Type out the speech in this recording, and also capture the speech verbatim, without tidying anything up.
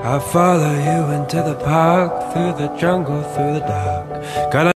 I'll follow you into the park, through the jungle, through the dark. Gotta